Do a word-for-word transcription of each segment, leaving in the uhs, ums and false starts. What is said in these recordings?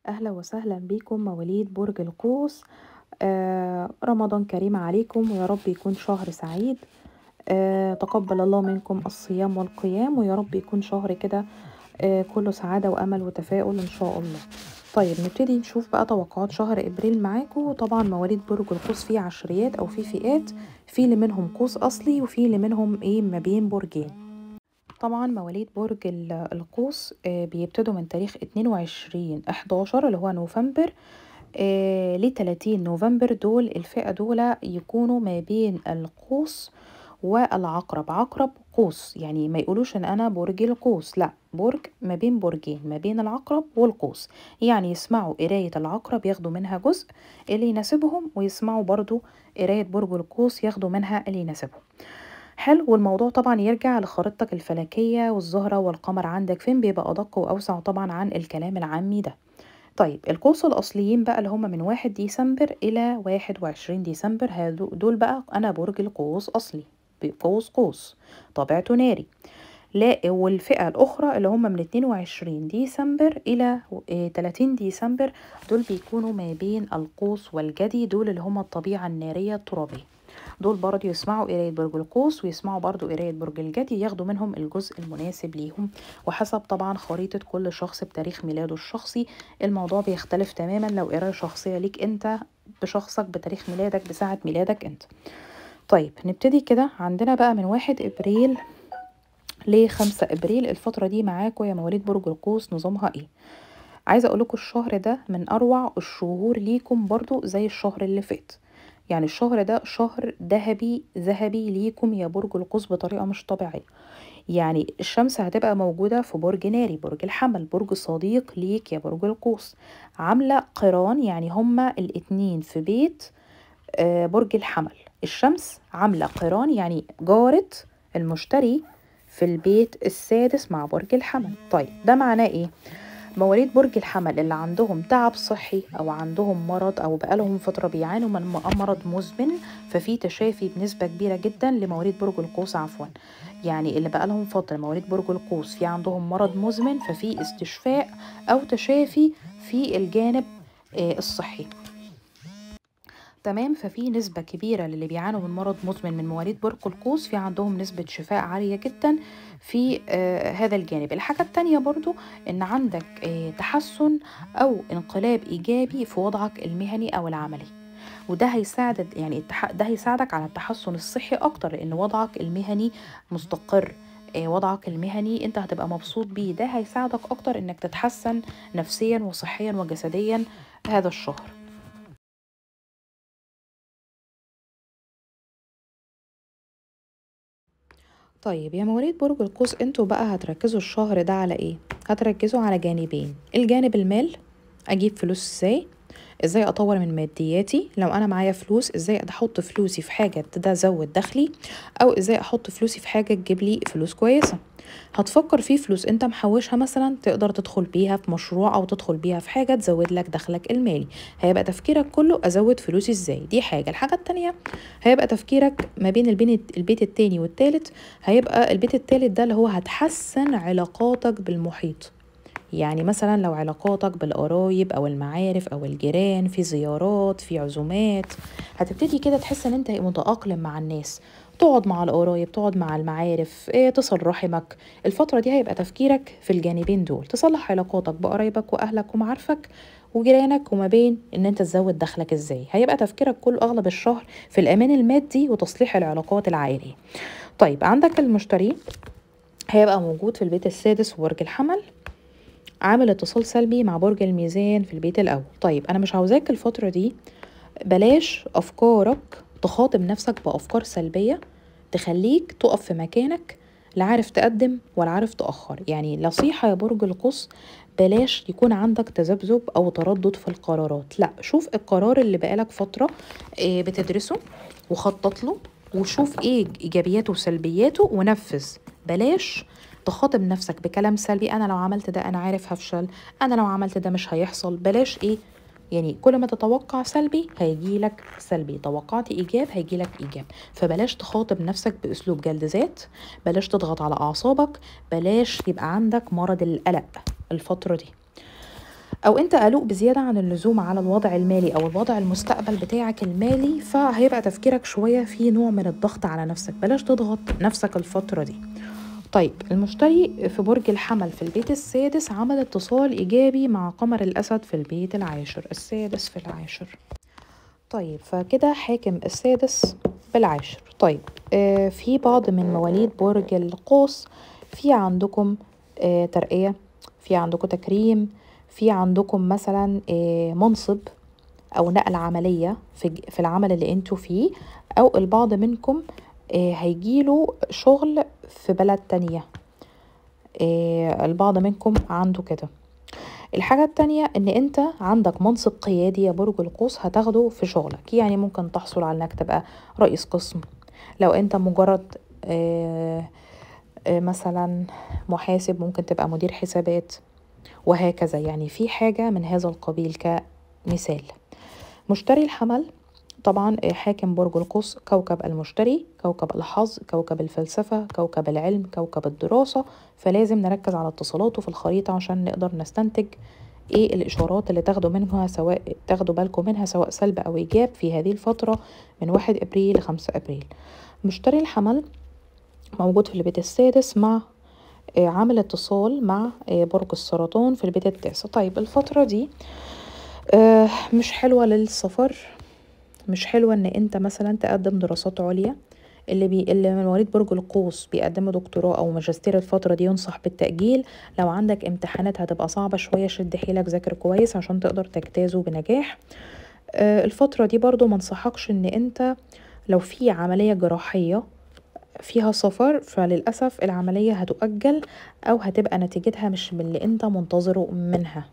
أهلا وسهلا بكم مواليد برج القوس. آه رمضان كريم عليكم ويا رب يكون شهر سعيد. آه تقبل الله منكم الصيام والقيام ويا رب يكون شهر كده آه كله سعادة وأمل وتفاؤل إن شاء الله. طيب نبتدي نشوف بقى توقعات شهر إبريل معاكم. طبعا مواليد برج القوس فيه عشريات أو فيه فئات، في اللي منهم قوس أصلي وفي اللي منهم إيه ما بين برجين. طبعا مواليد برج ال- القوس آه، بيبتدوا من تاريخ اتنين وعشرين حداشر اللي هو نوفمبر آه ل تلاتين نوفمبر. دول الفئة دول يكونوا ما بين القوس والعقرب. عقرب قوس، يعني ما يقولوش ان انا برج القوس، لا، برج ما بين برجين ما بين العقرب والقوس. يعني يسمعوا قراية العقرب ياخدوا منها جزء اللي يناسبهم، ويسمعوا برضو قراية برج القوس ياخدوا منها اللي يناسبهم. حلو. والموضوع طبعا يرجع لخريطتك الفلكية والزهرة والقمر عندك فين، بيبقى أدق وأوسع طبعا عن الكلام العامي ده. طيب القوس الأصليين بقى اللي هم من واحد ديسمبر إلى واحد وعشرين ديسمبر، هادو- دول بقى أنا برج القوس أصلي، قوس قوس طبيعته ناري. لا، والفئة الأخرى اللي هم من اتنين وعشرين ديسمبر إلى آه، تلاتين ديسمبر، دول بيكونوا ما بين القوس والجدي، دول اللي هم الطبيعة النارية الترابية. دول برضه يسمعوا قراية برج القوس ويسمعوا برضه قراية برج الجدي، ياخدوا منهم الجزء المناسب ليهم، وحسب طبعا خريطة كل شخص بتاريخ ميلاده الشخصي. الموضوع بيختلف تماما لو قراية شخصية ليك انت بشخصك بتاريخ ميلادك بساعة ميلادك انت. طيب نبتدي كده. عندنا بقى من واحد ابريل ل خمسة ابريل، الفترة دي معاكم يا مواليد برج القوس نظامها ايه؟ عايزة اقولكوا الشهر ده من اروع الشهور ليكم برضو زي الشهر اللي فات. يعني الشهر ده شهر ذهبي ذهبي ليكم يا برج القوس بطريقة مش طبيعية. يعني الشمس هتبقى موجودة في برج ناري، برج الحمل، برج صديق ليك يا برج القوس، عاملة قران. يعني هما الاتنين في بيت آه، برج الحمل. الشمس عاملة قران يعني جارة المشتري في البيت السادس مع برج الحمل. طيب ده معناه ايه؟ مواليد برج الحمل اللي عندهم تعب صحي او عندهم مرض او بقالهم فتره بيعانوا من م- مرض مزمن، ففي تشافي بنسبه كبيره جدا لمواليد برج القوس. عفوا، يعني اللي بقالهم فتره مواليد برج القوس في عندهم مرض مزمن، ففي استشفاء او تشافي في الجانب آه، الصحي. تمام. ففي نسبة كبيرة للي بيعانوا من مرض مزمن من مواليد برج القوس في عندهم نسبة شفاء عالية جدا في آه هذا الجانب. الحاجة التانية برضو ان عندك آه تحسن او انقلاب ايجابي في وضعك المهني او العملي، وده هيساعد يعني التح... ده هيساعدك على التحسن الصحي اكتر، لان وضعك المهني مستقر. آه، وضعك المهني انت هتبقى مبسوط بيه، ده هيساعدك اكتر انك تتحسن نفسيا وصحيا وجسديا هذا الشهر. طيب يا مواليد برج القوس، انتوا بقى هتركزوا الشهر ده على ايه؟ هتركزوا على جانبين. الجانب المال، اجيب فلوس ازاي، ازاي اطور من مادياتي، لو انا معايا فلوس ازاي احط فلوسي في حاجة تزود دخلي، او ازاي احط فلوسي في حاجة تجيب لي فلوس كويسة. هتفكر في فلوس انت محوشها مثلا تقدر تدخل بيها في مشروع او تدخل بيها في حاجة تزود لك دخلك المالي. هيبقى تفكيرك كله ازود فلوسي ازاي، دي حاجة. الحاجة التانية هيبقى تفكيرك ما بين البين- البيت التاني والتالت. هيبقى البيت التالت ده اللي هو هتحسن علاقاتك بالمحيط. يعني مثلا لو علاقاتك بالقرايب او المعارف او الجيران، في زيارات في عزومات، هتبتدي كده تحس ان انت متأقلم مع الناس، تقعد مع القرايب تقعد مع المعارف إيه، تصل رحمك. الفترة دي هيبقى تفكيرك في الجانبين دول، تصلح علاقاتك بقرايبك واهلك ومعارفك وجيرانك، وما بين ان انت تزود دخلك ازاي. هيبقى تفكيرك كله اغلب الشهر في الامان المادي وتصليح العلاقات العائلية. طيب عندك المشتري هيبقى موجود في البيت السادس وبرج الحمل، عامل اتصال سلبي مع برج الميزان في البيت الأول. طيب أنا مش عاوزاك الفترة دي بلاش أفكارك تخاطب نفسك بأفكار سلبية تخليك تقف في مكانك، لا عارف تقدم ولا عارف تأخر. يعني نصيحة يا برج القوس، بلاش يكون عندك تذبذب أو تردد في القرارات. لا، شوف القرار اللي بقالك فترة آه، بتدرسه وخطط له، وشوف ايه ايجابياته وسلبياته ونفذ. بلاش تخاطب نفسك بكلام سلبي، انا لو عملت ده انا عارف هفشل، انا لو عملت ده مش هيحصل. بلاش ايه، يعني كل ما تتوقع سلبي هيجيلك سلبي، توقعت ايجاب هيجيلك ايجاب. فبلاش تخاطب نفسك باسلوب جلد ذات، بلاش تضغط على اعصابك، بلاش يبقى عندك مرض القلق الفترة دي. او انت قلق بزيادة عن اللزوم على الوضع المالي او الوضع المستقبل بتاعك المالي، فهيبقى تفكيرك شوية في نوع من الضغط على نفسك. بلاش تضغط نفسك الفترة دي. طيب المشتري في برج الحمل في البيت السادس عمل اتصال إيجابي مع قمر الأسد في البيت العاشر، السادس في العاشر. طيب فكده حاكم السادس بالعاشر. طيب آه في بعض من مواليد برج القوس في عندكم آه ترقية، في عندكم تكريم، في عندكم مثلا آه منصب أو نقل عملية في, في العمل اللي انتوا فيه، أو البعض منكم آه هيجيله شغل في بلد تانية. آه البعض منكم عنده كده. الحاجة التانية ان انت عندك منصب قيادي يا برج القوس هتاخده في شغلك، يعني ممكن تحصل على انك تبقى رئيس قسم، لو انت مجرد آه آه مثلا محاسب ممكن تبقى مدير حسابات، وهكذا. يعني في حاجة من هذا القبيل كمثال. مشتري الحمل طبعا حاكم برج القوس كوكب المشتري، كوكب الحظ، كوكب الفلسفة، كوكب العلم، كوكب الدراسة، فلازم نركز على اتصالاته في الخريطة عشان نقدر نستنتج ايه الاشارات اللي تاخدوا منها، سواء تاخدوا بالكم منها سواء سلب او ايجاب في هذه الفترة من واحد ابريل لخمسة ابريل. مشتري الحمل موجود في البيت السادس مع عامل اتصال مع برج السرطان في البيت التاسع. طيب الفترة دي مش حلوة للسفر، مش حلوة ان انت مثلا تقدم دراسات عليا. اللي بي اللي من مواليد برج القوس بيقدموا دكتوراه او ماجستير الفترة دي ينصح بالتأجيل. لو عندك امتحانات هتبقى صعبة شوية، شد حيلك ذاكر كويس عشان تقدر تجتازه بنجاح. آه الفترة دي برضو منصحكش ان انت لو في عملية جراحية فيها سفر، فللأسف العملية هتؤجل او هتبقى نتيجتها مش من اللي انت منتظره منها،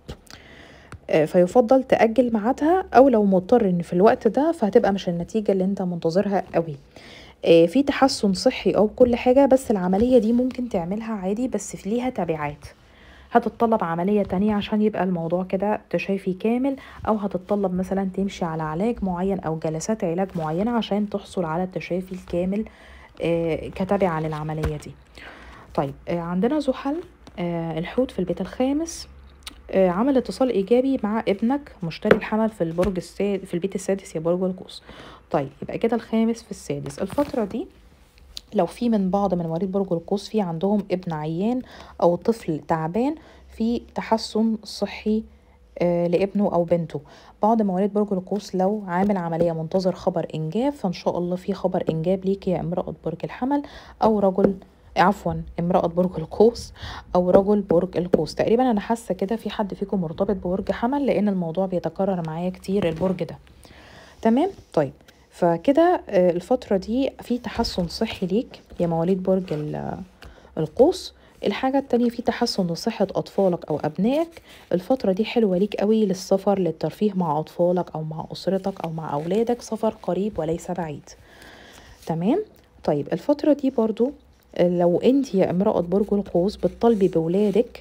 فيفضل تأجل ميعادها، او لو مضطر ان في الوقت ده فهتبقى مش النتيجة اللي انت منتظرها قوي. في تحسن صحي او كل حاجة، بس العملية دي ممكن تعملها عادي بس في ليها تبعات، هتتطلب عملية تانية عشان يبقى الموضوع كده تشافي كامل، او هتتطلب مثلا تمشي على علاج معين او جلسات علاج معينة عشان تحصل على التشافي الكامل كتبع للعملية دي. طيب عندنا زحل الحوت في البيت الخامس عمل اتصال ايجابي مع ابنك مشتري الحمل في البرج السادس في البيت السادس يا برج القوس. طيب يبقى كده الخامس في السادس. الفترة دي لو في من بعض من مواليد برج القوس في عندهم ابن عيان او طفل تعبان، في تحسن صحي آه لابنه او بنته. بعض مواليد برج القوس لو عامل عملية منتظر خبر انجاب، فان شاء الله في خبر انجاب ليك يا امرأة برج الحمل او رجل عفوا امرأة برج القوس او رجل برج القوس. تقريبا انا حاسة كده في حد فيكم مرتبط ببرج حمل لان الموضوع بيتكرر معايا كتير البرج ده. تمام. طيب فكده الفترة دي في تحسن صحي ليك يا مواليد برج القوس. الحاجة التانية في تحسن لصحة أطفالك أو أبنائك. الفترة دي حلوة ليك قوي للسفر للترفيه مع أطفالك أو مع أسرتك أو مع أولادك، سفر قريب وليس بعيد. تمام. طيب الفترة دي برضو لو انت يا امرأة برج القوس بتطالبي بولادك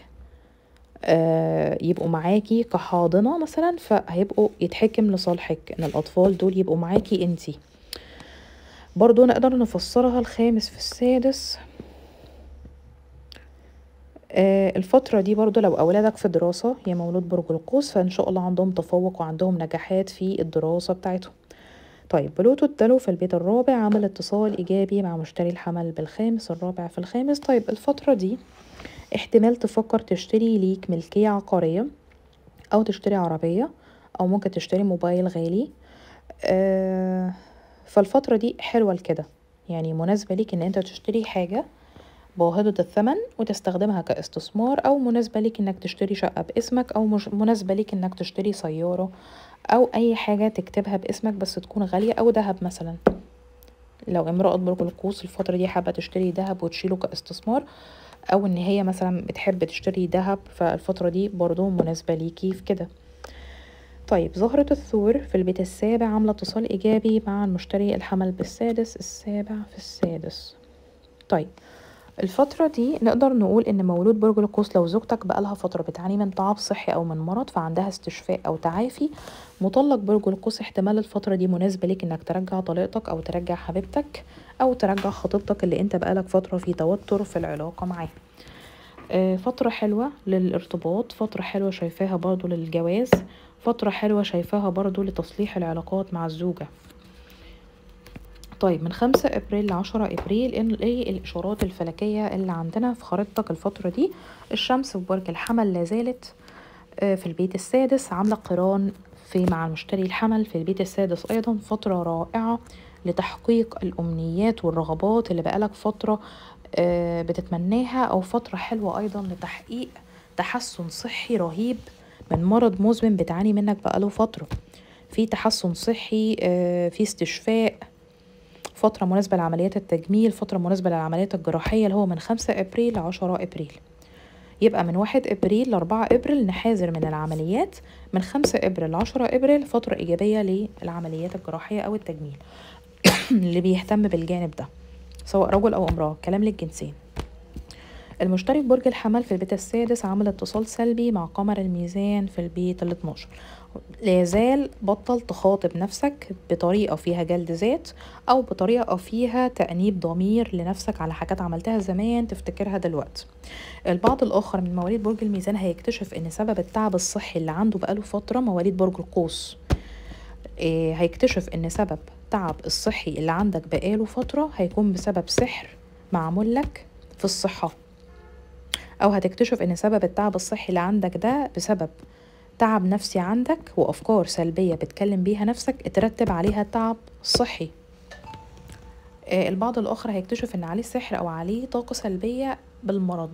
آه يبقوا معاكي كحاضنة مثلا، فهيبقوا يتحكم لصالحك ان الاطفال دول يبقوا معاكي انتي. برضو نقدر نفسرها الخامس في السادس. آه الفترة دي برضو لو اولادك في دراسة يا مولود برج القوس فان شاء الله عندهم تفوق وعندهم نجاحات في الدراسة بتاعتهم. طيب بلوتو الدلو في البيت الرابع عمل اتصال ايجابي مع مشتري الحمل بالخامس، الرابع في الخامس. طيب الفترة دي احتمال تفكر تشتري ليك ملكية عقارية او تشتري عربية او ممكن تشتري موبايل غالي. آه فالفترة دي حلوة لكده، يعني مناسبة ليك ان انت تشتري حاجة باهظة الثمن وتستخدمها كاستثمار، او مناسبة ليك انك تشتري شقة باسمك، او مش مناسبة ليك انك تشتري سيارة او اي حاجة تكتبها باسمك بس تكون غالية، او دهب مثلا. لو امرأة برج القوس الفترة دي حابة تشتري دهب وتشيله كاستثمار، او ان هي مثلا بتحب تشتري دهب، فالفترة دي برضو مناسبة ليكي في كده. طيب زهرة الثور في البيت السابع عاملة اتصال ايجابي مع المشتري الحمل بالسادس، السابع في السادس. طيب الفترة دي نقدر نقول ان مولود برج القوس لو زوجتك بقالها فترة بتعاني من تعب صحي او من مرض فعندها استشفاء او تعافي، مطلق برج القوس احتمال الفترة دي مناسبة ليك انك ترجع طليقتك او ترجع حبيبتك او ترجع خطيبتك اللي انت بقالك فترة في توتر في العلاقة معاه. آه، فترة حلوة للارتباط، فترة حلوة شايفاها برضو للجواز، فترة حلوة شايفاها برضو لتصليح العلاقات مع الزوجة. طيب من خمسة ابريل لعشرة ابريل ايه الاشارات الفلكية اللي عندنا في خريطتك الفترة دي؟ الشمس في برج الحمل لازالت في البيت السادس عاملة قران في مع المشتري الحمل في البيت السادس ايضا. فترة رائعة لتحقيق الامنيات والرغبات اللي بقالك فترة بتتمناها، او فترة حلوة ايضا لتحقيق تحسن صحي رهيب من مرض مزمن بتعاني منك بقاله فترة. في تحسن صحي، في استشفاء، فترة مناسبة لعمليات التجميل، فترة مناسبة للعمليات الجراحية اللي هو من خمسة ابريل لعشرة ابريل. يبقى من واحد ابريل لاربعة ابريل نحاذر من العمليات، من خمسة ابريل لعشرة ابريل فترة ايجابية للعمليات الجراحية او التجميل اللي بيهتم بالجانب ده سواء رجل او امرأة، كلام للجنسين. المشتري في برج الحمل في البيت السادس عمل اتصال سلبي مع قمر الميزان في البيت ال اتناشر. لازال بطل تخاطب نفسك بطريقة فيها جلد ذات او بطريقة فيها تأنيب ضمير لنفسك على حاجات عملتها زمان تفتكرها دلوقتي. البعض الاخر من مواليد برج الميزان هيكتشف ان سبب التعب الصحي اللي عنده بقاله فترة، مواليد برج القوس إيه هيكتشف ان سبب تعب الصحي اللي عندك بقاله فترة هيكون بسبب سحر معمول لك في الصحة، او هتكتشف ان سبب التعب الصحي اللي عندك ده بسبب تعب نفسي عندك وافكار سلبية بتكلم بيها نفسك اترتب عليها تعب صحي. آه البعض الاخر هيكتشف ان عليه سحر او عليه طاقة سلبية بالمرض،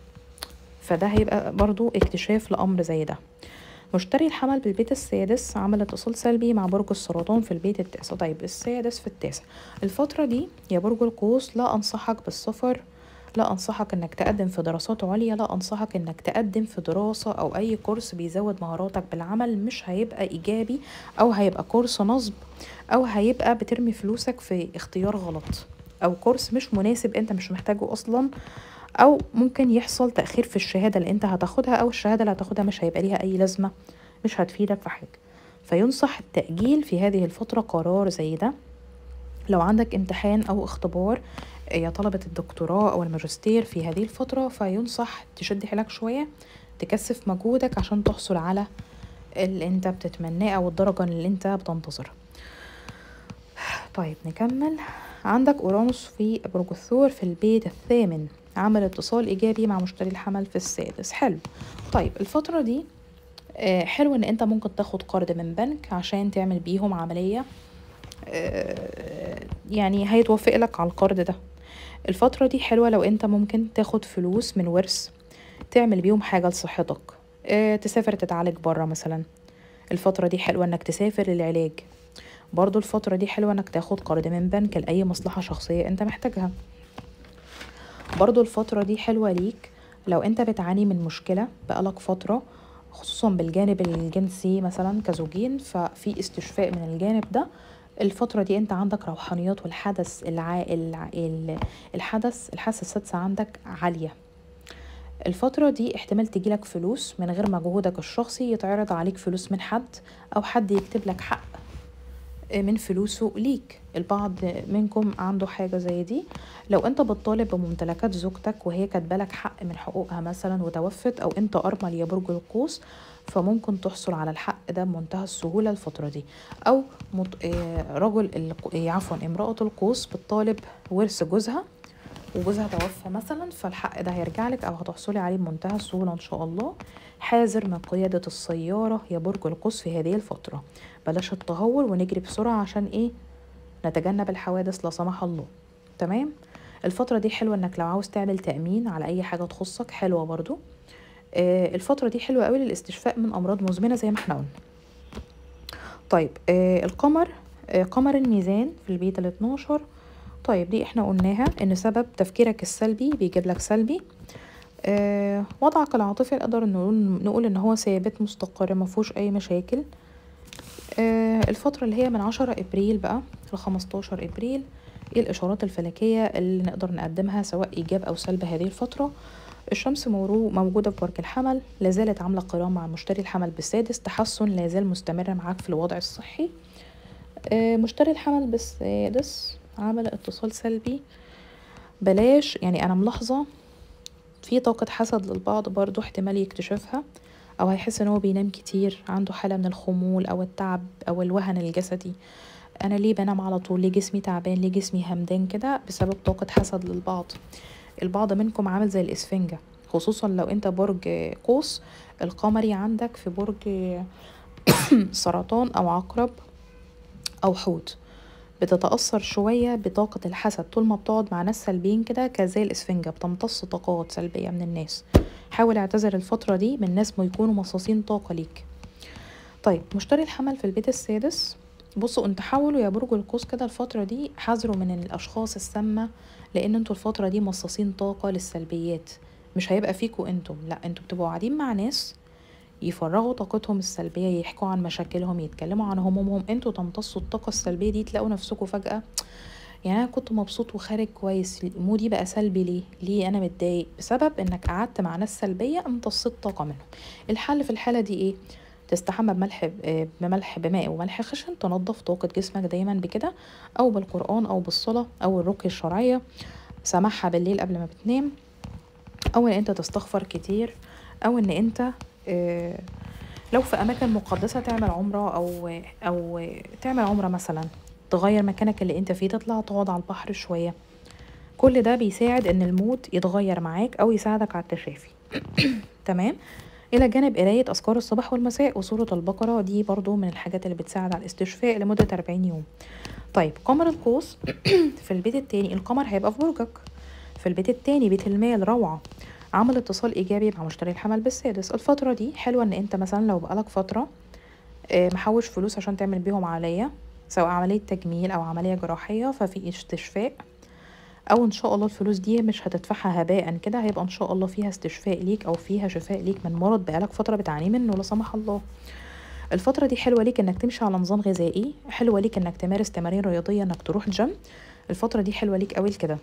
فده هيبقى برضو اكتشاف لامر زي ده. مشتري الحمل بالبيت السادس عمل اتصال سلبي مع برج السرطان في البيت التاسع. طيب السادس في التاسع الفترة دي يا برج القوس لا انصحك بالسفر، لا انصحك انك تقدم في دراسات عليا، لا انصحك انك تقدم في دراسة او اي كورس بيزود مهاراتك بالعمل، مش هيبقى ايجابي او هيبقى كورس نصب او هيبقى بترمي فلوسك في اختيار غلط او كورس مش مناسب انت مش محتاجه اصلا، او ممكن يحصل تأخير في الشهادة اللي انت هتاخدها او الشهادة اللي هتاخدها مش هيبقى ليها اي لازمة، مش هتفيدك في حاجة. فينصح التأجيل في هذه الفترة قرار زي ده. لو عندك امتحان او اختبار يا طلبة الدكتوراه او الماجستير في هذه الفترة فينصح تشد حيلك شوية، تكثف مجهودك عشان تحصل على اللي انت بتتمناه او الدرجة اللي انت بتنتظرها. طيب نكمل. عندك اورانوس في برج الثور في البيت الثامن عمل اتصال ايجابي مع مشتري الحمل في السادس. حلو. طيب الفترة دي آه حلو ان انت ممكن تاخد قرض من بنك عشان تعمل بيهم عملية، آه يعني هيتوافق لك على القرض ده. الفترة دي حلوة لو انت ممكن تاخد فلوس من ورث تعمل بيهم حاجة لصحتك، آه تسافر تتعالج برا مثلا. الفترة دي حلوة انك تسافر للعلاج. برضو الفترة دي حلوة انك تاخد قرض من بنك لأي مصلحة شخصية انت محتاجها. برضو الفترة دي حلوة ليك لو انت بتعاني من مشكلة بقالك فترة خصوصا بالجانب الجنسي مثلا كزوجين، ففي استشفاء من الجانب ده. الفترة دي انت عندك روحانيات والحدث الع... الع... الحدث الحاسة السادسة عندك عالية. الفترة دي احتمال تجيلك فلوس من غير مجهودك الشخصي، يتعرض عليك فلوس من حد او حد يكتب لك حق من فلوسه ليك. البعض منكم عنده حاجة زي دي. لو انت بتطالب بممتلكات زوجتك وهي كاتبالك حق من حقوقها مثلا وتوفت، او انت ارمل يا برج القوس، فممكن تحصل على الحق ده بمنتهى السهولة الفترة دي. او مط... رجل عفوا امرأة القوس بتطالب ورث جوزها وجوزها توفى مثلا، فالحق ده هيرجع لك او هتحصلي عليه بمنتهى السهولة ان شاء الله. حاذر من قيادة السيارة يا برج القوس في هذه الفترة، بلاش التهور ونجري بسرعة عشان ايه نتجنب الحوادث لا سمح الله. تمام. الفترة دي حلوة انك لو عاوز تعمل تأمين على اي حاجة تخصك حلوة برضو. آه الفترة دي حلوة قوي للاستشفاء من امراض مزمنة زي ما احنا قلنا. طيب آه القمر، آه قمر الميزان في البيت ال اتناشر. طيب دي احنا قلناها ان سبب تفكيرك السلبي بيجيب لك سلبي. آه وضعك العاطفي نقدر نقول نقول ان هو ثابت مستقر ما فيهوش اي مشاكل. آه الفترة اللي هي من عشرة ابريل بقى ل خمستاشر ابريل ايه الاشارات الفلكية اللي نقدر نقدمها سواء ايجاب او سلب هذه الفترة؟ الشمس موجودة في برج الحمل، لازالت عاملة قران مع مشتري الحمل بالسادس، تحسن لازال مستمر معاك في الوضع الصحي. آه مشتري الحمل بالسادس عمل اتصال سلبي. بلاش يعني انا ملاحظة في طاقة حسد للبعض برضو احتمال يكتشفها، او هيحس ان هو بينام كتير، عنده حالة من الخمول او التعب او الوهن الجسدي. انا ليه بنام على طول؟ ليه جسمي تعبان؟ ليه جسمي همدان كده؟ بسبب طاقة حسد للبعض. البعض منكم عامل زي الاسفنجة، خصوصا لو انت برج قوس، القمري عندك في برج سرطان او عقرب او حوت، بتتأثر شوية بطاقة الحسد طول ما بتقعد مع ناس سلبيين كده، كزي الاسفنجة بتمتص طاقات سلبية من الناس. حاول اعتذر الفترة دي من ناس ما يكونوا مصاصين طاقة ليك. طيب مشتري الحمل في البيت السادس، بصوا انتوا حاولوا يا برج القوس كده الفترة دي حذروا من الاشخاص السامة، لان انتوا الفترة دي مصاصين طاقة للسلبيات. مش هيبقى فيكوا انتم، لا انتوا بتبقوا قاعدين مع ناس يفرغوا طاقتهم السلبية، يحكوا عن مشاكلهم، يتكلموا عن همومهم، انتوا تمتصوا الطاقة السلبية دي، تلاقوا نفسكم فجأة يعني انا كنت مبسوط وخارج كويس، مودي بقى سلبي ليه؟ ليه انا متضايق؟ بسبب انك قعدت مع ناس سلبية امتصيت طاقة منهم. الحل في الحالة دي ايه؟ تستحمى بملح بملح بماء وملح خشن، تنظف طاقة جسمك دايما بكده، او بالقرآن او بالصلاة او الرقية الشرعية، سماعها بالليل قبل ما بتنام، او ان انت تستغفر كتير، او ان انت اه لو في اماكن مقدسة تعمل عمرة او او تعمل عمرة مثلا، تغير مكانك اللي انت فيه، تطلع تقعد على البحر شوية. كل ده بيساعد ان المود يتغير معاك او يساعدك على التشافي. تمام. الى جانب قراية اذكار الصباح والمساء وسورة البقرة، دي برضو من الحاجات اللي بتساعد على الاستشفاء لمدة أربعين يوم. طيب قمر القوس في البيت التاني، القمر هيبقى في برجك في البيت التاني، بيت المال، روعة. عمل اتصال ايجابي مع مشتري الحمل بالسادس. الفترة دي حلوة ان انت مثلا لو بقالك فترة محوش فلوس عشان تعمل بيهم عملية، سواء عملية تجميل او عملية جراحية، ففي استشفاء، او ان شاء الله الفلوس دي مش هتدفعها هباء كده، هيبقى ان شاء الله فيها استشفاء ليك او فيها شفاء ليك من مرض بقالك فترة بتعاني منه لا سمح الله. الفترة دي حلوة ليك انك تمشي على نظام غذائي، حلوة ليك انك تمارس تمارين رياضية، انك تروح جيم. الفترة دي حلوة ليك قوي كده.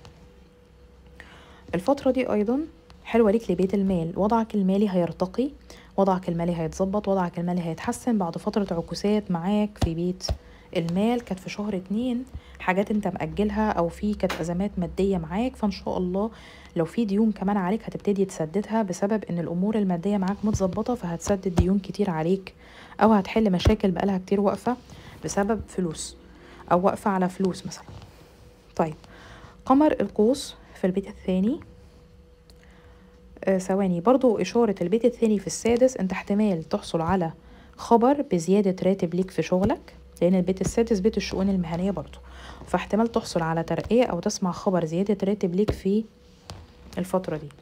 الفترة دي ايضا حلوة ليك لبيت المال، وضعك المالي هيرتقي، وضعك المالي هيتظبط، وضعك المالي هيتحسن بعد فترة عكوسات معاك في بيت المال. كانت في شهر اتنين حاجات انت مأجلها، او في كانت ازمات مادية معاك، فان شاء الله لو في ديون كمان عليك هتبتدي تسددها، بسبب ان الامور المادية معاك متظبطة، فهتسدد ديون كتير عليك، او هتحل مشاكل بقالها كتير واقفة بسبب فلوس، او واقفة على فلوس مثلا. طيب قمر القوس في البيت الثاني، آه ثواني برضو إشارة البيت الثاني في السادس، انت احتمال تحصل على خبر بزيادة راتب ليك في شغلك، لأن البيت السادس بيت الشؤون المهنية برضو، فاحتمال تحصل على ترقية أو تسمع خبر زيادة راتب ليك في الفترة دي.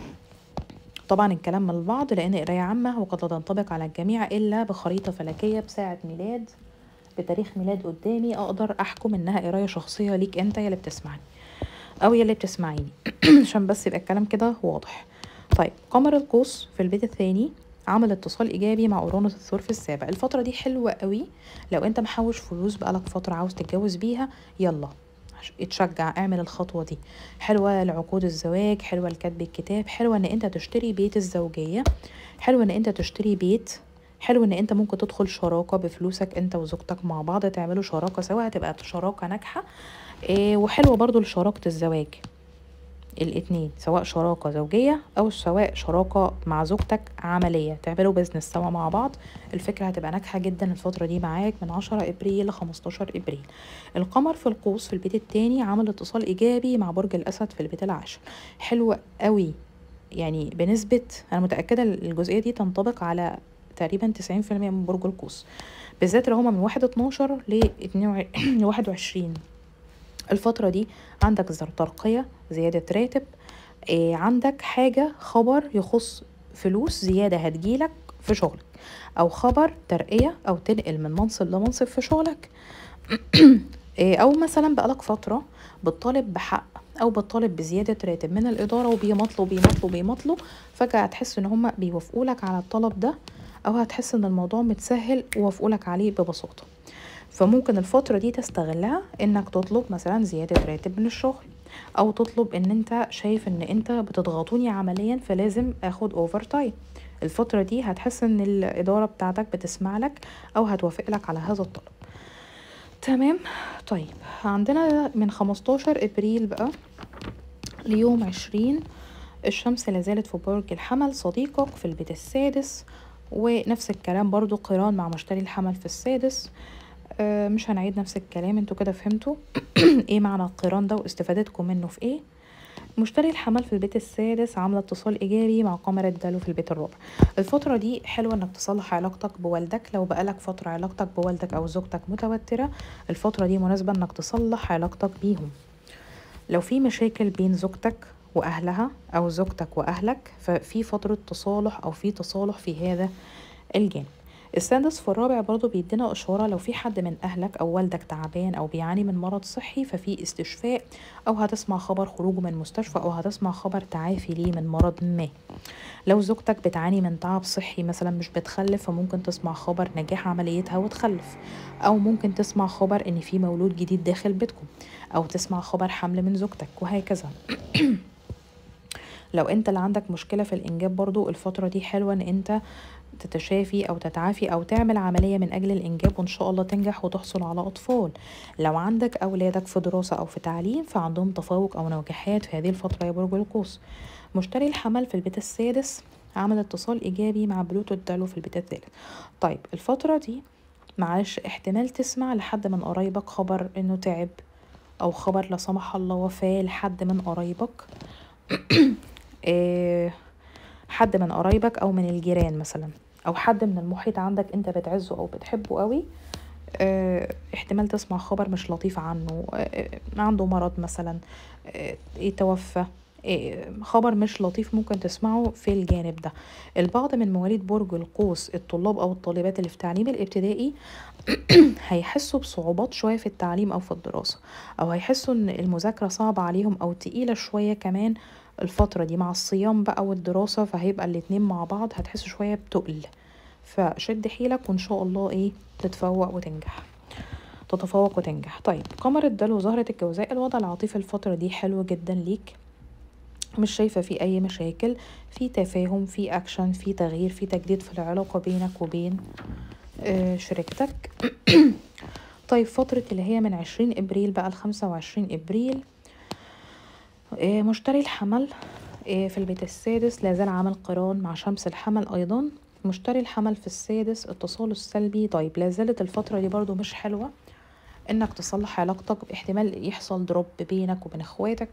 طبعا الكلام من البعض لأن قراية عامة وقد لا تنطبق على الجميع، إلا بخريطة فلكية بساعة ميلاد، بتاريخ ميلاد قدامي، أقدر أحكم إنها قراية شخصية ليك أنت يلي بتسمعني أو يلي بتسمعيني عشان بس يبقى الكلام كده واضح. طيب قمر القوس في البيت الثاني عمل اتصال ايجابي مع اورانوس الثور في السابع. الفتره دي حلوه قوي لو انت محوش فلوس بقالك فتره عاوز تتجوز بيها، يلا اتشجع اعمل الخطوه دي. حلوه لعقود الزواج، حلوه لكتب الكتاب، حلوه ان انت تشتري بيت الزوجيه، حلوه ان انت تشتري بيت، حلو ان انت ممكن تدخل شراكه بفلوسك انت وزوجتك مع بعض، تعملوا شراكه سوا، هتبقى شراكه ناجحه. إيه وحلوه برضو لشراكه الزواج، الاتنين سواء شراكة زوجية او سواء شراكة مع زوجتك عملية، تعملوا بيزنس سوا مع بعض، الفكرة هتبقى ناجحة جدا الفترة دي معاك من عشرة ابريل ل خمستاشر ابريل. القمر في القوس في البيت التاني عمل اتصال ايجابي مع برج الاسد في البيت العاشر، حلوة قوي يعني بنسبة، انا متأكدة الجزئية دي تنطبق على تقريبا تسعين في المية من برج القوس، بالذات لو هما من واحد اتناشر ل واحد وعشرين. الفترة دي عندك ترقية، زيادة راتب، إيه عندك حاجة خبر يخص فلوس زيادة هتجيلك في شغلك، او خبر ترقية او تنقل من منصب لمنصب في شغلك إيه او مثلا بقالك فترة بتطالب بحق او بتطالب بزيادة راتب من الادارة، وبيمطلوا بيمطلوا بيمطلوا فجأة هتحس ان هما بيوافقولك على الطلب ده، او هتحس ان الموضوع متسهل ووافقولك عليه ببساطة. فممكن الفترة دي تستغلها انك تطلب مثلا زيادة راتب من الشغل، او تطلب ان انت شايف ان انت بتضغطوني عمليا فلازم اخد اوفر تايم. الفترة دي هتحس ان الادارة بتاعتك بتسمع لك او هتوافق لك على هذا الطلب. تمام. طيب عندنا من خمستاشر ابريل بقى ليوم عشرين الشمس لازالت في برج الحمل صديقك في البيت السادس، ونفس الكلام برضو قيران مع مشتري الحمل في السادس. آه مش هنعيد نفس الكلام، انتوا كده فهمتوا ايه معنى القيران ده واستفادتكم منه في ايه. مشتري الحمل في البيت السادس عامله اتصال ايجابي مع قمر الدلو في البيت الرابع. الفتره دي حلوه انك تصلح علاقتك بوالدك، لو بقالك فتره علاقتك بوالدك او زوجتك متوتره، الفتره دي مناسبه انك تصلح علاقتك بيهم. لو في مشاكل بين زوجتك واهلها او زوجتك واهلك، ففي فتره تصالح او في تصالح في هذا الجانب. السادس في الرابع برضو بيدينا إشارة لو في حد من أهلك أو والدك تعبان أو بيعاني من مرض صحي، ففي استشفاء أو هتسمع خبر خروجه من مستشفى أو هتسمع خبر تعافي ليه من مرض ما. لو زوجتك بتعاني من تعب صحي مثلا مش بتخلف، فممكن تسمع خبر نجاح عمليتها وتخلف، أو ممكن تسمع خبر إن في مولود جديد داخل بيتكم، أو تسمع خبر حمل من زوجتك وهكذا. لو انت اللي عندك مشكلة في الإنجاب برضو الفترة دي حلوة ان انت تتشافي أو تتعافي أو تعمل عملية من أجل الإنجاب، وإن شاء الله تنجح وتحصل على أطفال. لو عندك أولادك في دراسة أو في تعليم فعندهم تفوق أو نجاحات في هذه الفترة يا برج القوس. مشتري الحمل في البيت السادس عمل اتصال إيجابي مع بلوتو الدلو في البيت الثالث. طيب الفترة دي معلش احتمال تسمع لحد من قرايبك خبر إنه تعب، أو خبر لا سمح الله وفاة لحد من قرايبك. إيه حد من قرايبك او من الجيران مثلا، او حد من المحيط عندك انت بتعزه او بتحبه قوي. اه احتمال تسمع خبر مش لطيف عنه، اه عنده مرض مثلا، اه يتوفى، اه خبر مش لطيف ممكن تسمعه في الجانب ده. البعض من مواليد برج القوس الطلاب او الطالبات اللي في التعليم الابتدائي هيحسوا بصعوبات شوية في التعليم او في الدراسة، او هيحسوا ان المذاكرة صعبة عليهم او تقيلة شوية كمان الفترة دي مع الصيام بقى والدراسة، فهيبقى الاتنين مع بعض هتحسوا شوية بتقل. فشد حيلك وان شاء الله ايه تتفوق وتنجح، تتفوق وتنجح. طيب قمر الدلو زهرة الجوزاء، الوضع العاطفي الفترة دي حلو جدا ليك، مش شايفة في اي مشاكل، في تفاهم، في اكشن، في تغيير، في تجديد في العلاقة بينك وبين آه شريكتك. طيب فترة اللي هي من عشرين ابريل بقى لخمسة وعشرين ابريل، آه مشتري الحمل آه في البيت السادس لازال عامل قران مع شمس الحمل ايضا. مشتري الحمل في السادس اتصاله السلبي. طيب لازالت الفترة دي برضو مش حلوة انك تصلح علاقتك، احتمال يحصل دروب بينك وبين اخواتك،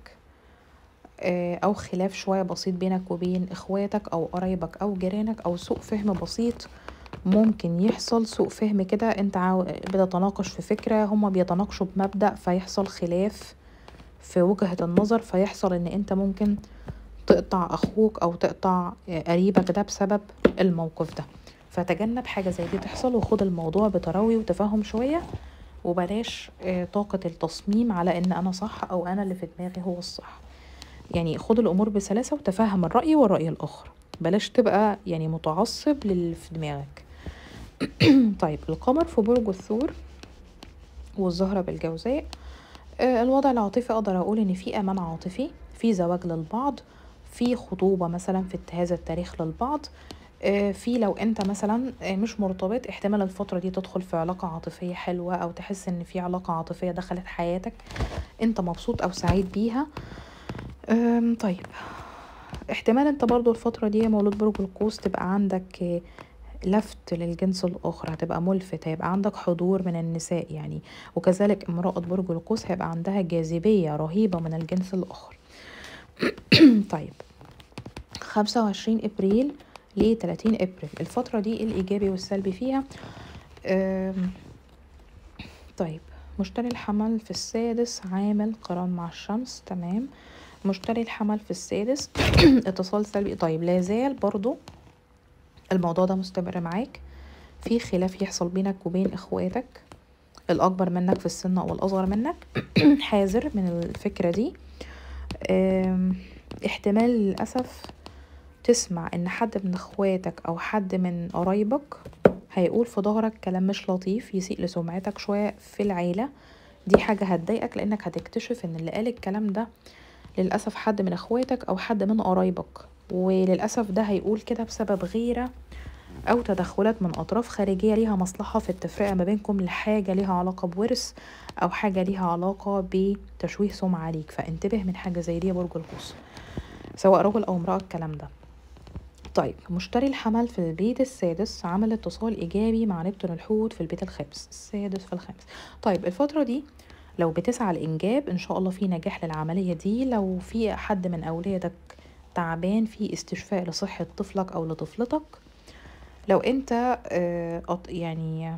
آه او خلاف شوية بسيط بينك وبين اخواتك او قرايبك او جيرانك، او سوء فهم بسيط ممكن يحصل. سوء فهم كده، انت عاو... بتتناقش في فكرة، هما بيتناقشوا بمبدأ، فيحصل خلاف في وجهة النظر، فيحصل ان انت ممكن تقطع اخوك او تقطع قريبك ده بسبب الموقف ده. فتجنب حاجة زي دي تحصل، وخد الموضوع بتروي وتفهم شوية، وبلاش طاقة التصميم على ان انا صح او انا اللي في دماغي هو الصح. يعني خد الامور بسلاسة وتفهم الرأي والرأي الاخر، بلاش تبقى يعني متعصب للي في دماغك. طيب القمر في برج الثور والزهرة بالجوزاء، آه الوضع العاطفي اقدر اقول ان في امان عاطفي، في زواج للبعض، في خطوبة مثلا في هذا التاريخ للبعض. آه في لو انت مثلا آه مش مرتبط، احتمال الفترة دي تدخل في علاقة عاطفية حلوة، او تحس ان في علاقة عاطفية دخلت حياتك انت مبسوط او سعيد بيها. آه طيب احتمال انت برضو الفترة دي مولود برج القوس تبقى عندك آه لفت للجنس الآخر، هتبقى ملفت، هيبقى عندك حضور من النساء يعني، وكذلك امرأة برج القوس هيبقى عندها جاذبية رهيبة من الجنس الآخر. طيب خمسة وعشرين ابريل ل ثلاثين ابريل، الفترة دي الإيجابي والسلبي فيها. طيب مشتري الحمل في السادس عامل قران مع الشمس، تمام. مشتري الحمل في السادس اتصال سلبي. طيب لازال برضو الموضوع ده مستمر معاك، في خلاف يحصل بينك وبين اخواتك الاكبر منك في السن او الاصغر منك. حاذر من الفكرة دي. احتمال للأسف تسمع ان حد من اخواتك او حد من قرايبك هيقول في ظهرك كلام مش لطيف يسيء لسمعتك شوية في العيلة. دي حاجة هتضايقك، لانك هتكتشف ان اللي قال الكلام ده للأسف حد من اخواتك او حد من قرايبك، وللأسف ده هيقول كده بسبب غيرة او تدخلات من اطراف خارجية ليها مصلحة في التفرقة ما بينكم، لحاجة ليها علاقة بورث او حاجة ليها علاقة بتشويه سمعة ليك. فانتبه من حاجة زي دي يا برج القوس. سواء رجل او امرأة الكلام ده. طيب مشتري الحمل في البيت السادس عمل اتصال ايجابي مع نبتون الحوت في البيت الخامس، السادس في الخامس. طيب الفترة دي لو بتسعى للإنجاب إن شاء الله في نجاح للعملية دي. لو في حد من أولادك تعبان في استشفاء لصحة طفلك أو لطفلتك، لو أنت آه يعني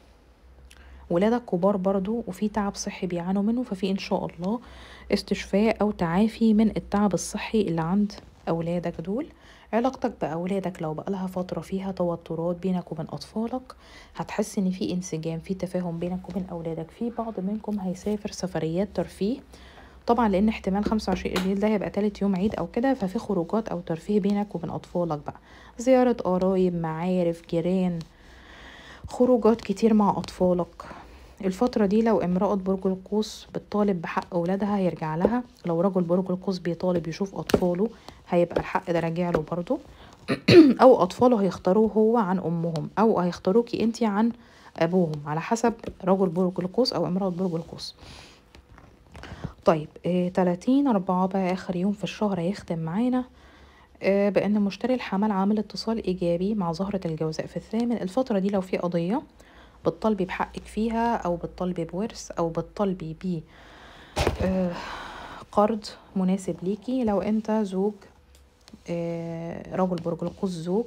ولادك كبار برضو وفي تعب صحي بيعانوا منه، ففي إن شاء الله استشفاء أو تعافي من التعب الصحي اللي عند أولادك دول. علاقتك بأولادك لو بقالها فترة فيها توترات بينك وبين أطفالك، هتحس إن في انسجام، في تفاهم بينك وبين أولادك. في بعض منكم هيسافر سفريات ترفيه طبعا، لأن احتمال خمسة وعشرين ابريل ده هيبقى تالت يوم عيد أو كده، ففي خروجات أو ترفيه بينك وبين أطفالك بقى، زيارة قرايب، معارف، جيران، خروجات كتير مع أطفالك. الفترة دي لو امرأة برج القوس بتطالب بحق أولادها هيرجع لها، لو رجل برج القوس بيطالب يشوف أطفاله هيبقى الحق ده راجع له برضو. أو أطفاله هيختاروه هو عن أمهم، أو هيختاروكي انتي عن أبوهم، على حسب رجل برج القوس أو امرأة برج القوس. طيب اه تلاتين أربعة بقى آخر يوم في الشهر هيختم معانا اه بأن مشتري الحمل عامل اتصال إيجابي مع زهرة الجوزاء في الثامن. الفترة دي لو في قضية بتطالبي بحقك فيها، او بتطالبي بورث، او بتطالبي ب آه قرض مناسب ليكي، لو انت زوج آه رجل برج القوس زوج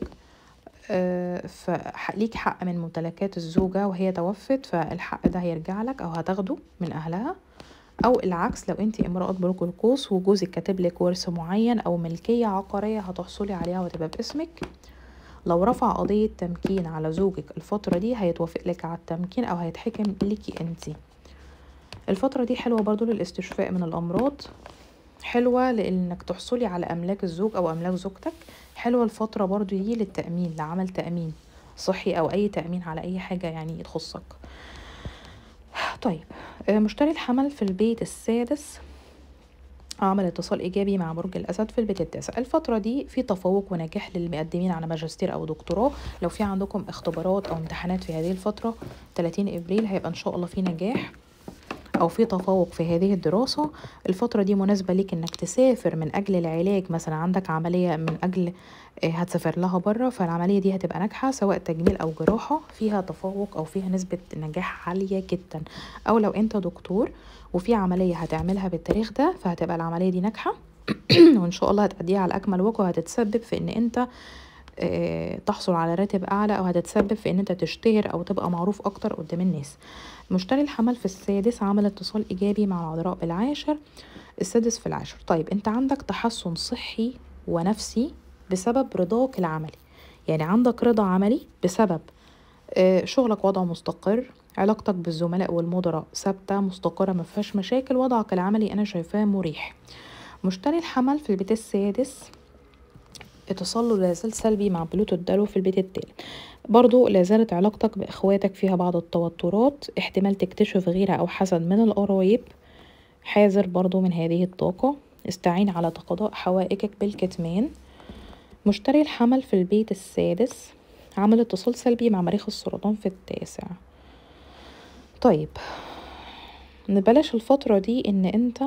آه فليك حق من ممتلكات الزوجة وهي توفت، فالحق ده هيرجع لك او هتاخده من اهلها. او العكس، لو انت امرأة برج القوس وجوزك كاتب لك ورث معين او ملكية عقارية هتحصلي عليها وتبقى باسمك. لو رفع قضية تمكين على زوجك الفترة دي هيتوافق لك على التمكين او هيتحكم ليكي انتي. الفترة دي حلوة برضو للاستشفاء من الامراض، حلوة لانك تحصلي على املاك الزوج او املاك زوجتك. حلوة الفترة برضو دي للتأمين، لعمل تأمين صحي او اي تأمين على اي حاجة يعني تخصك. طيب مشتري الحمل في البيت السادس عمل اتصال إيجابي مع برج الأسد في البيت التاسع. الفترة دي في تفوق ونجاح للمقدمين على ماجستير أو دكتوراه. لو في عندكم اختبارات أو امتحانات في هذه الفترة تلاتين إبريل هيبقى إن شاء الله في نجاح أو في تفوق في هذه الدراسة. الفترة دي مناسبة ليك إنك تسافر من أجل العلاج، مثلا عندك عملية من أجل هتسافر لها بره، فالعملية دي هتبقى ناجحة سواء تجميل أو جراحة، فيها تفوق أو فيها نسبة نجاح عالية جدا. أو لو أنت دكتور وفي عملية هتعملها بالتاريخ ده فهتبقى العملية دي ناجحة وإن شاء الله هتأديها على أكمل وجه، وهتتسبب في إن أنت اه تحصل على راتب أعلى، أو هتتسبب في إن أنت تشتهر أو تبقى معروف أكتر قدام الناس. مشتري الحمل في السادس عمل اتصال إيجابي مع العذراء بالعاشر، السادس في العاشر. طيب أنت عندك تحسن صحي ونفسي بسبب رضاك العملي، يعني عندك رضا عملي بسبب اه شغلك وضعه مستقر، علاقتك بالزملاء والمدراء ثابته مستقره ما فيهاش مشاكل، وضعك العملي انا شايفاه مريح. مشتري الحمل في البيت السادس اتصاله لازال سلبي مع بلوتو الدلو في البيت التالت. برضو لازالت علاقتك باخواتك فيها بعض التوترات، احتمال تكتشف غيرة او حسد من القرايب، حاذر برضو من هذه الطاقة، استعين على تقاضاء حوائجك بالكتمان. مشتري الحمل في البيت السادس عمل اتصال سلبي مع مريخ السرطان في التاسع. طيب نبلاش الفترة دي ان انت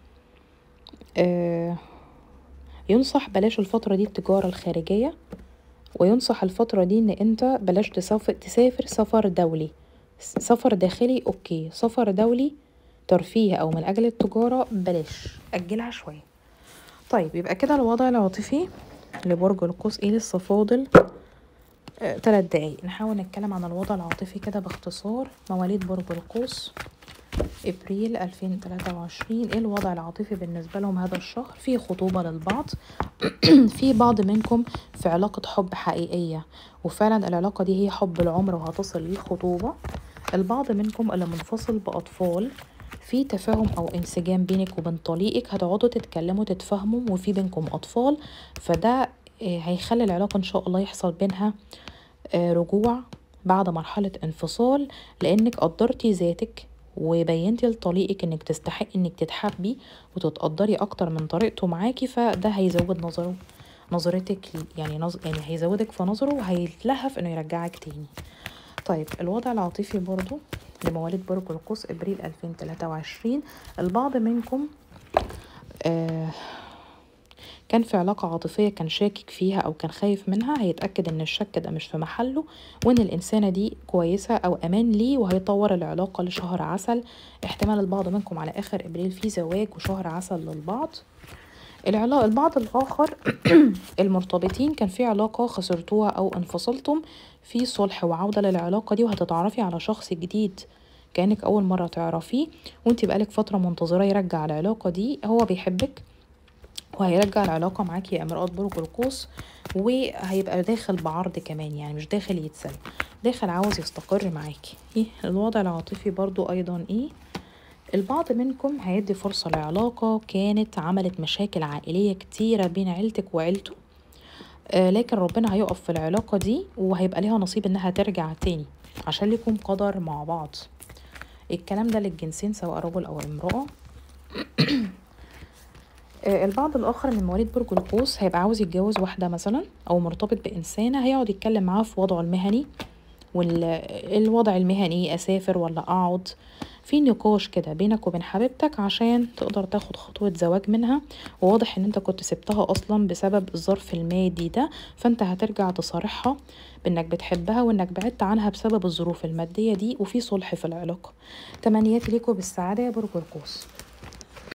آه ينصح بلاش الفترة دي التجارة الخارجية، وينصح الفترة دي ان انت بلاش تسافر, تسافر سفر دولي. سفر داخلي اوكي، سفر دولي ترفيه او من اجل التجارة بلاش، اجلها شوية. طيب يبقى كده الوضع العاطفي لبرج القوس ايه لسه فاضل آه، تلات دقايق. نحاول نتكلم عن الوضع العاطفي كده باختصار. مواليد برج القوس ابريل ألفين وتلاتة وعشرين، ايه الوضع العاطفي بالنسبه لهم هذا الشهر؟ في خطوبه للبعض في بعض منكم في علاقه حب حقيقيه، وفعلا العلاقه دي هي حب العمر وهتصل للخطوبه. البعض منكم اللي منفصل باطفال، في تفاهم او انسجام بينك وبين طليقك، هتقعدوا تتكلموا تتفاهموا وفي بينكم اطفال، فده هيخلي العلاقه ان شاء الله يحصل بينها رجوع بعد مرحله انفصال، لانك قدرتي ذاتك وبينتي لطليقك انك تستحق انك تتحبي وتتقدري اكتر من طريقته معاكي، فده هيزود نظره نظرتك يعني نظ... يعني هيزودك في نظره وهيتلهف انه يرجعك تاني. طيب الوضع العاطفي برضو لمواليد برج القوس ابريل ألفين وتلاتة وعشرين، البعض منكم آه كان في علاقة عاطفية كان شاكك فيها أو كان خايف منها، هيتأكد إن الشك ده مش في محله، وإن الإنسانة دي كويسة أو أمان ليه، وهيطور العلاقة لشهر عسل. احتمال البعض منكم على آخر إبريل في زواج وشهر عسل للبعض. العلاقة البعض الآخر المرتبطين كان في علاقة خسرتوها أو انفصلتم، في صلح وعودة للعلاقة دي، وهتتعرفي على شخص جديد كأنك أول مرة تعرفيه، وانتي بقالك فترة منتظرة يرجع العلاقة دي. هو بيحبك وهيرجع العلاقة معاكي يا امرأة برج القوس، وهيبقى داخل بعرض كمان، يعني مش داخل يتسلى، داخل عاوز يستقر معاكي. ايه الوضع العاطفي برضو أيضا ايه؟ البعض منكم هيدي فرصة لعلاقة كانت عملت مشاكل عائلية كتيرة بين عيلتك وعيلته، آه لكن ربنا هيقف في العلاقة دي وهيبقى ليها نصيب انها ترجع تاني عشان لكم قدر مع بعض. الكلام ده للجنسين سواء رجل او امرأة. آه البعض الاخر من مواليد برج القوس هيبقى عاوز يتجوز واحدة مثلا او مرتبط بانسانة، هيقعد يتكلم معاها في وضعه المهني، والوضع المهني اسافر ولا اقعد، في نقاش كده بينك وبين حبيبتك عشان تقدر تاخد خطوة زواج منها. وواضح ان انت كنت سبتها اصلا بسبب الظرف المادي ده، فانت هترجع تصارحها بانك بتحبها وانك بعدت عنها بسبب الظروف المادية دي، وفي صلح في العلاقة. تمنياتي ليكوا بالسعادة يا برج القوس.